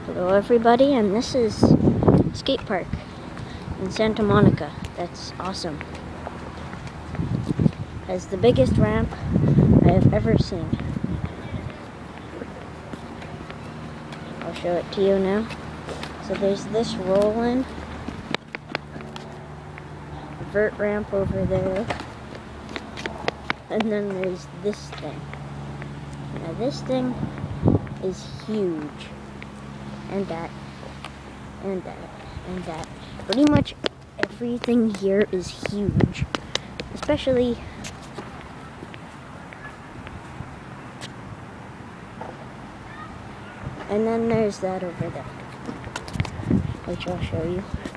Hello everybody, and this is Skatepark in Santa Monica. That's awesome. Has the biggest ramp I have ever seen. I'll show it to you now. So there's this roll-in vert ramp over there, and then there's this thing. Now this thing is huge. And that, and that, and that. Pretty much everything here is huge. Especially and then there's that over there, which I'll show you.